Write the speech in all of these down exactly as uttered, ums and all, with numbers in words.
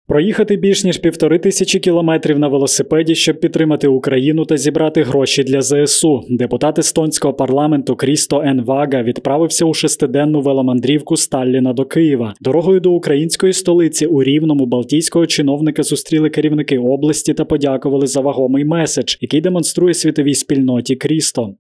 Проїхати більш ніж півтори тисячі кілометрів на велосипеді, щоб підтримати Україну та зібрати гроші для зе ес у. Депутат естонського парламенту Крісто Ен Вага відправився у шестиденну веломандрівку з Талліна до Києва. Дорогою до української столиці у Рівному балтійського чиновника зустріли керівники області та подякували за вагомий меседж, який демонструє світовій спільноті Крісто.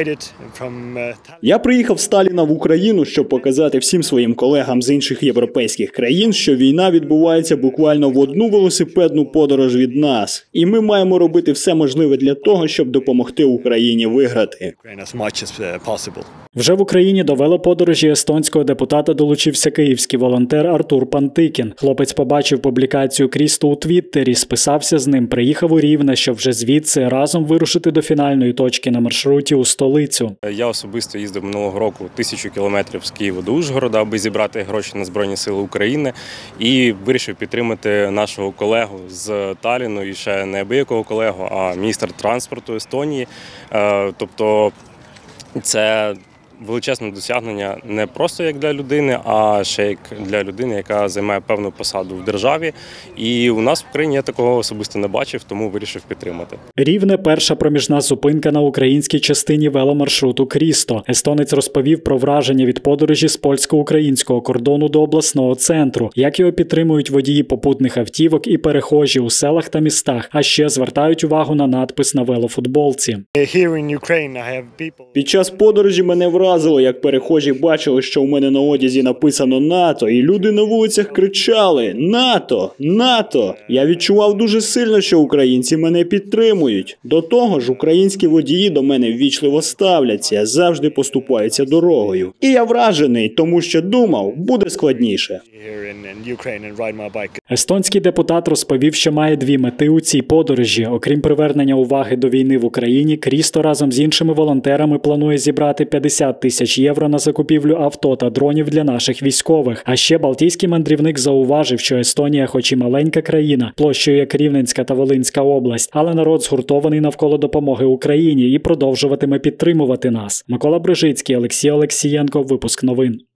Я приїхав з Талліна в Україну, щоб показати всім своїм колегам з інших європейських країн, що війна відбувається буквально в одну велосипедну подорож від нас. І ми маємо робити все можливе для того, щоб допомогти Україні виграти. Вже в Україні до велоподорожі естонського депутата долучився київський волонтер Артур Пантикін. Хлопець побачив публікацію Крісто у Твіттері, списався з ним, приїхав у Рівне, щоб вже звідси разом вирушити до фінальної точки на маршруті у столицю. Я особисто їздив минулого року тисячу кілометрів з Києва до Ужгорода, аби зібрати гроші на Збройні Сили України, і вирішив підтримати нашого колегу з Талліну, і ще не абиякого колегу, а міністра транспорту Естонії. Тобто це величезне досягнення не просто як для людини, а ще як для людини, яка займає певну посаду в державі. І у нас в Україні я такого особисто не бачив, тому вирішив підтримати. Рівне – перша проміжна зупинка на українській частині веломаршруту Крісто. Естонець розповів про враження від подорожі з польсько-українського кордону до обласного центру, як його підтримують водії попутних автівок і перехожі у селах та містах, а ще звертають увагу на надпис на велофутболці. Під час подорожі мене вразило, як перехожі бачили, що у мене на одязі написано НАТО, і люди на вулицях кричали «НАТО! НАТО!». Я відчував дуже сильно, що українці мене підтримують. До того ж, українські водії до мене ввічливо ставляться, завжди поступаються дорогою. І я вражений, тому що думав, буде складніше. Естонський депутат розповів, що має дві мети у цій подорожі. Окрім привернення уваги до війни в Україні, Крісто разом з іншими волонтерами планує зібрати п'ятдесят тисяч євро на закупівлю авто та дронів для наших військових. А ще балтійський мандрівник зауважив, що Естонія хоч і маленька країна, площею як Рівненська та Волинська область, але народ згуртований навколо допомоги Україні і продовжуватиме підтримувати нас. Микола Брижицький, Олексій Олексієнко, випуск новин.